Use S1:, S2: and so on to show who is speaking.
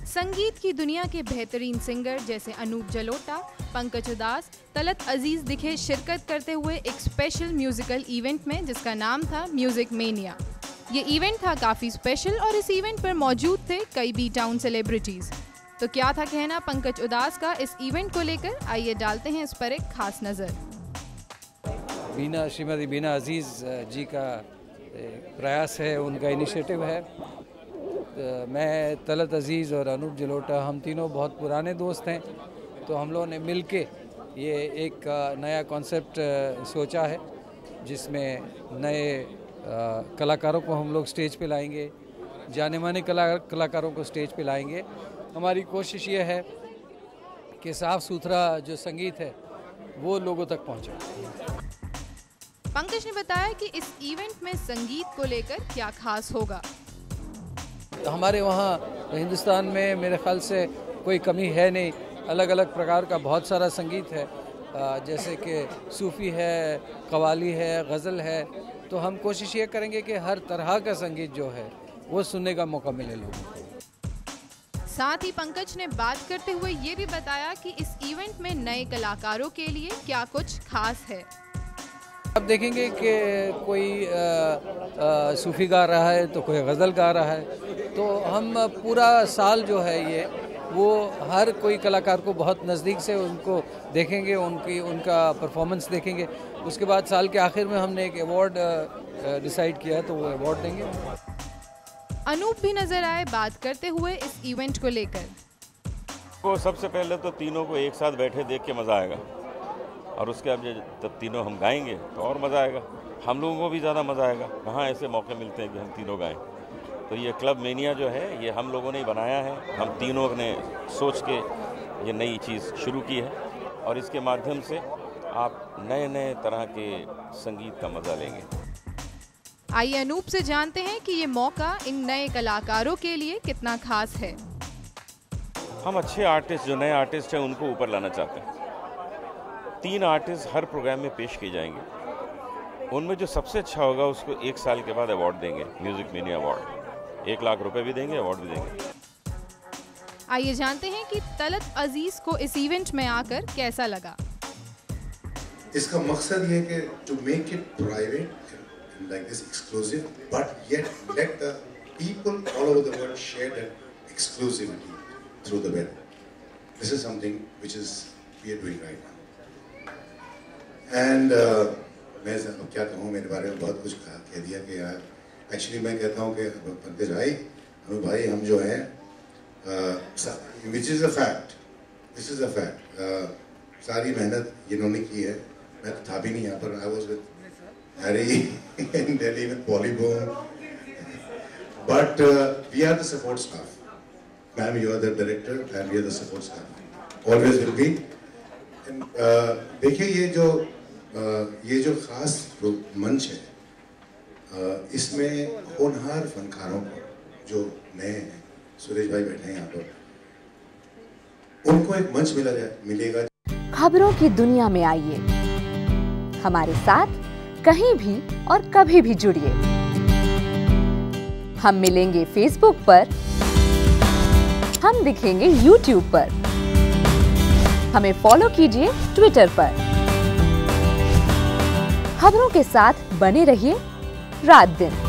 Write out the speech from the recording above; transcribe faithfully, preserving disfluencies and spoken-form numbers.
S1: संगीत की दुनिया के बेहतरीन सिंगर जैसे अनूप जलोटा, पंकज उदास, तलत अजीज दिखे शिरकत करते हुए एक स्पेशल म्यूजिकल इवेंट में जिसका नाम था म्यूजिक मेनिया। ये इवेंट था काफ़ी स्पेशल और इस इवेंट पर मौजूद थे कई बी टाउन सेलिब्रिटीज़। तो क्या था कहना पंकज उदास का इस इवेंट को लेकर, आइए डालते हैं इस पर एक खास नज़र।
S2: बीना श्रीमती बीना अजीज़ जी का प्रयास है, उनका इनिशिएटिव है। मैं, तलत अजीज़ और अनूप जलोटा हम तीनों बहुत पुराने दोस्त हैं, तो हम लोगों ने मिल के ये एक नया कॉन्सेप्ट सोचा है जिसमें नए कलाकारों को हम लोग स्टेज पे लाएंगे, जाने माने कला कलाकारों को स्टेज पे लाएंगे। हमारी कोशिश ये है कि साफ़ सुथरा जो संगीत है वो लोगों तक पहुँचे।
S1: पंकज ने बताया कि इस इवेंट में संगीत को लेकर क्या खास होगा।
S2: हमारे वहाँ हिंदुस्तान में मेरे ख्याल से कोई कमी है नहीं, अलग अलग प्रकार का बहुत सारा संगीत है, जैसे कि सूफ़ी है, कवाली है, गज़ल है। तो हम कोशिश ये करेंगे कि हर तरह का संगीत जो है वो सुनने का मौका मिले लोगों को।
S1: साथ ही पंकज ने बात करते हुए ये भी बताया कि इस इवेंट में नए कलाकारों के लिए क्या कुछ खास है।
S2: अब देखेंगे कि कोई सूफ़ी गा रहा है तो कोई गज़ल गा रहा है, तो हम पूरा साल जो है ये वो हर कोई कलाकार को बहुत नज़दीक से उनको देखेंगे, उनकी उनका परफॉर्मेंस देखेंगे। उसके बाद साल के आखिर में हमने एक अवार्ड डिसाइड किया तो वो अवार्ड देंगे।
S3: अनूप भी नजर आए बात करते हुए इस इवेंट को लेकर।
S4: वो सबसे पहले तो तीनों को एक साथ बैठे देख के मज़ा आएगा, और उसके अब जब तीनों हम गाएंगे तो और मज़ा आएगा, हम लोगों को भी ज़्यादा मज़ा आएगा। कहाँ ऐसे मौके मिलते हैं कि हम तीनों गाएं। तो ये क्लब मेनिया जो है ये हम लोगों ने बनाया है, हम तीनों ने सोच के ये नई चीज़ शुरू की है, और इसके माध्यम से आप नए नए तरह के संगीत का मज़ा लेंगे।
S3: आइए अनूप से जानते हैं कि ये मौका इन नए कलाकारों के लिए कितना खास है।
S4: हम अच्छे आर्टिस्ट, जो नए आर्टिस्ट हैं, उनको ऊपर लाना चाहते हैं। तीन आर्टिस्ट हर प्रोग्राम में पेश किए जाएंगे, उनमें जो सबसे अच्छा होगा उसको एक साल के बाद अवार्ड देंगे, म्यूजिक मेनिया अवार्ड। एक लाख रुपए भी देंगे, अवार्ड भी देंगे।
S3: आइए जानते हैं कि तलत अजीज को इस इवेंट में आकर कैसा लगा।
S5: इसका मकसद ये है कि to make it private like this exclusive, but yet let the people all over the world share that exclusivity through the web. This is something which is we are doing right now. And मैं क्या कहूँ, मेरे बारे में बहुत कुछ कह दिया कि यार एक्चुअली मैं कहता हूँ कि पंकज भाई, अनु भाई, हम जो हैं, which is a fact, this is a fact, सारी मेहनत इन्होंने की है। मैं तो था भी नहीं यहाँ पर, I was with Harry in Delhi with पॉलीबोम, but we are the support staff. Ma'am, you are the director and we are the support staff, always will be. देखिए ये जो uh, ये जो खास मंच है, Uh, इसमें होनहार फनकारों को जो नए हैं, सुरेश भाई बैठे हैं यहाँ पर, उनको एक मंच मिला जाए मिलेगा।
S6: खबरों की दुनिया में आइए, हमारे साथ कहीं भी और कभी भी जुड़िए। हम मिलेंगे फेसबुक पर, हम दिखेंगे यूट्यूब पर, हमें फॉलो कीजिए ट्विटर पर। खबरों के साथ बने रहिए रात दिन।